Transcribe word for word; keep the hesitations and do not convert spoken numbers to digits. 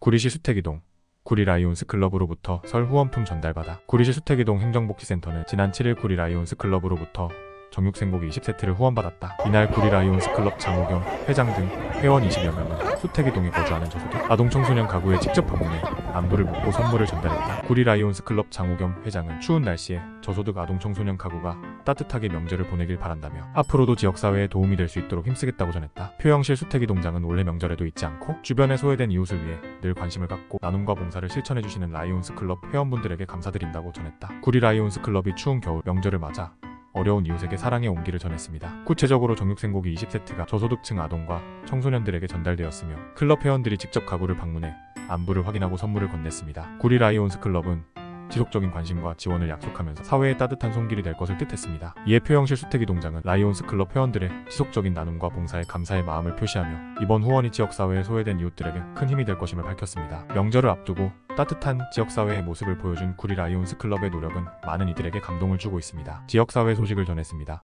구리시 수택이동 구리 라이온스 클럽으로부터 설 후원품 전달받아. 구리시 수택이동 행정복지센터는 지난 칠 일 구리 라이온스 클럽으로부터 정육생고기 이십 세트를 후원받았다. 이날 구리 라이온스 클럽 장호겸 회장 등 회원 이십여 명은 수택이동에 거주하는 저소득 아동 청소년 가구에 직접 방문해 안부를 묻고 선물을 전달했다. 구리 라이온스 클럽 장호겸 회장은 추운 날씨에 저소득 아동 청소년 가구가 따뜻하게 명절을 보내길 바란다며 앞으로도 지역사회에 도움이 될 수 있도록 힘쓰겠다고 전했다. 표영실 수택이동장은 올해 명절에도 잊지 않고 주변에 소외된 이웃을 위해 늘 관심을 갖고 나눔과 봉사를 실천해주시는 라이온스 클럽 회원분들에게 감사드린다고 전했다. 구리 라이온스 클럽이 추운 겨울 명절을 맞아 어려운 이웃에게 사랑의 온기를 전했습니다. 구체적으로 정육생고기 이십 세트가 저소득층 아동과 청소년들에게 전달되었으며 클럽 회원들이 직접 가구를 방문해 안부를 확인하고 선물을 건넸습니다. 구리 라이온스 클럽은 지속적인 관심과 지원을 약속하면서 사회의 따뜻한 손길이 될 것을 뜻했습니다. 이에 표영실 수택이동장은 라이온스 클럽 회원들의 지속적인 나눔과 봉사에 감사의 마음을 표시하며 이번 후원이 지역사회에 소외된 이웃들에게 큰 힘이 될 것임을 밝혔습니다. 명절을 앞두고 따뜻한 지역사회의 모습을 보여준 구리 라이온스 클럽의 노력은 많은 이들에게 감동을 주고 있습니다. 지역사회 소식을 전했습니다.